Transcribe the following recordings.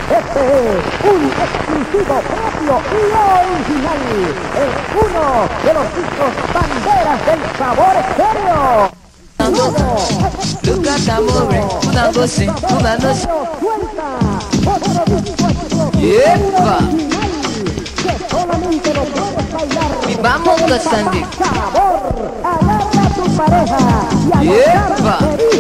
Este es un exclusivo propio y original. Es uno de los discos banderas del sabor estéreo. Look at that moving, una doce, una noche. Yepa. Y vamos gastando. Agarra a tu pareja y Yepa.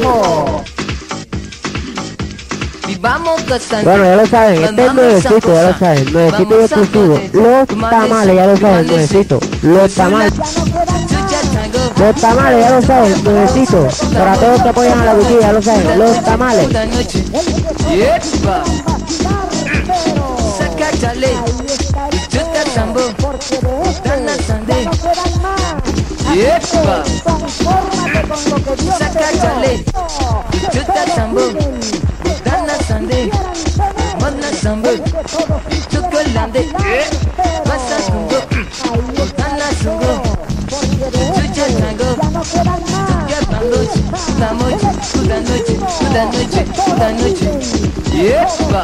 Y vamos gastando. Bueno, ya lo saben, este es nuevecito, ya lo saben, nuevecito y exclusivo. Los tamales, ya lo saben, nuevecito. Los tamales. Los tamales, ya lo saben, nuevecito. Para todos los que apoyan a la Wiki, ya lo saben, los tamales. Yepa. Saca chale. Chuta tambo. Dana sande. Yepa. Saca chale. Chuta tambo. Dana sande. Mana sambo. Chocolate. Masa sungo. Dana sungo. Chucha tango. Chuta noche. Toda noche. Toda noche. Toda noche. Yepa.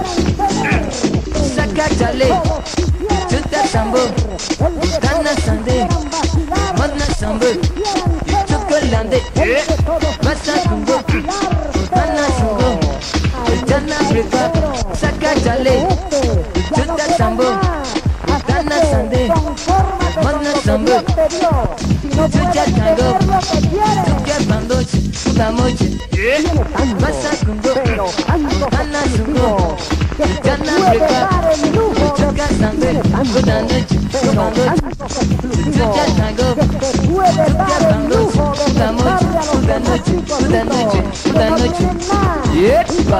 Saca chale. Chuta tambo. Dana sande. Mana sambo. Chocolate. Masa sungo. Dana sungo. Dana prepa. Saca chale. Chuta tambo. Dana sande. Mana sambo. Chucha tango. Chucha bandoche. Toda noche. Masa sungo. Dana sungo. Dana prepa. Chucha sande. Toda noche. Toda noche. Chucha tango. Chucha bandoche. Toda noche. Toda noche. Toda noche. Toda noche. Yepa.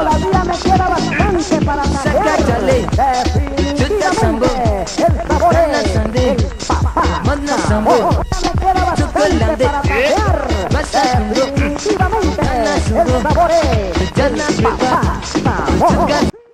Saca chale. Chuta sambo. Dana sande. Mana sambo. Chocolate. Masa sungo. Dana sungo. Dana prepa. Chucha